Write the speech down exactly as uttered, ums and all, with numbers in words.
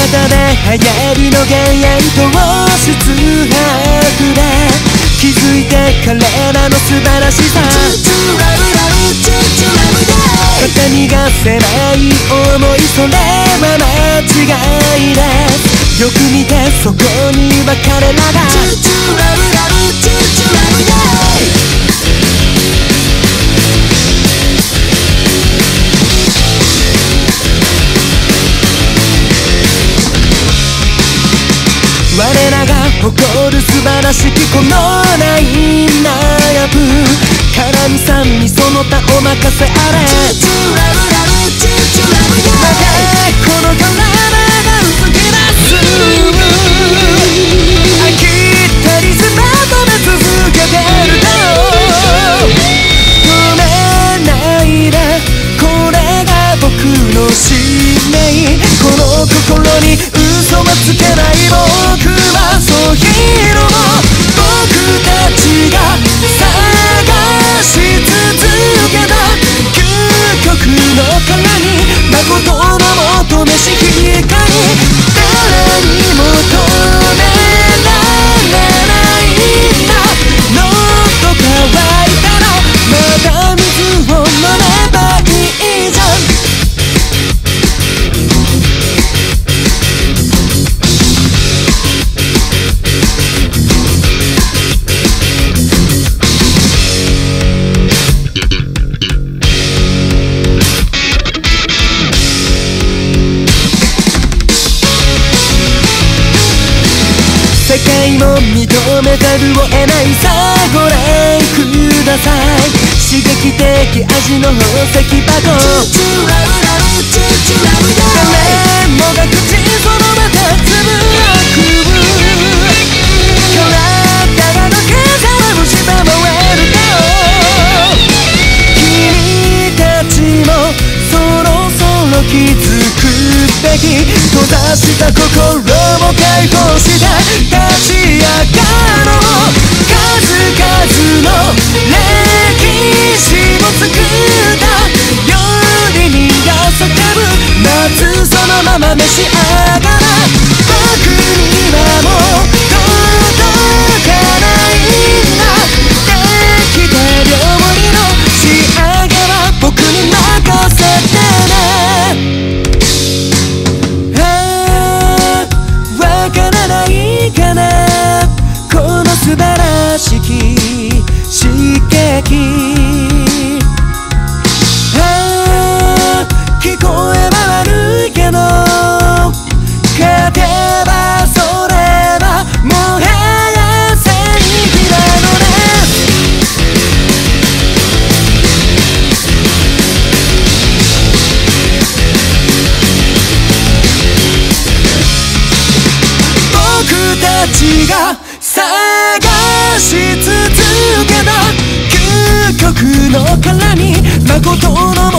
で流行りの幻影糖質白で気づいて彼らの素晴らしさ肩身が狭い想いそれは間違いですよく見てそこには彼らが我らが誇る素晴らしきこのラインナップ絡みさんにその他お任せあれなぜこの体が動き出す飽きたリズム止め続けてるだろう止めないでこれが僕の使命この心に嘘はつけない僕はそうヒーロー僕たちが探し続けた究極の殻に誠の求めし光誰にも止められないんだ喉乾いたらまた水を飲めばいいじゃん世界も認めざるを得ないさあご覧ください刺激的味の宝石箱誰もが口そのまたつぶやく体がのけざらむしば燃える顔君たちもそろそろ気づくべき閉ざした心を解放して立ち上がろう数々の歴史を作った料理人が叫ぶ待つそのまま召し上がら僕にはもう届かないんだできた料理の仕上げは僕に任せてねわからないかなこの素晴らしき刺激ああ聞こえは悪いけど勝てばそれはもはや正義なのです僕たちが探し続けた究極の殻に誠の